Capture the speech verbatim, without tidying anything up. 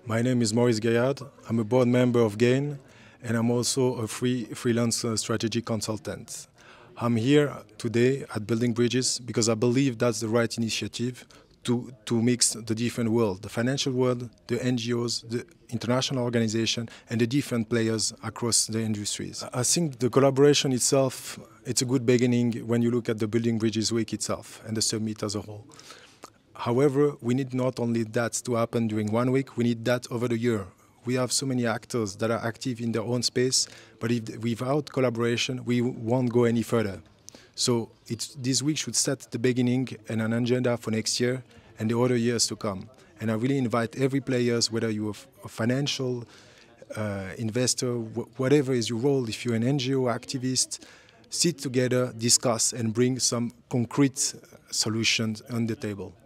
My name is Maurice Gaillard. I'm a board member of GAIN, and I'm also a free freelance uh, strategy consultant. I'm here today at Building Bridges because I believe that's the right initiative to, to mix the different world, the financial world, the N G Os, the international organization, and the different players across the industries. I think the collaboration itself, it's a good beginning when you look at the Building Bridges Week itself and the summit as a whole. However, we need not only that to happen during one week, we need that over the year. We have so many actors that are active in their own space, but if, without collaboration, we won't go any further. So it's, this week should set the beginning and an agenda for next year and the other years to come. And I really invite every player, whether you're a financial uh, investor, wh whatever is your role, if you're an N G O activist, sit together, discuss, and bring some concrete solutions on the table.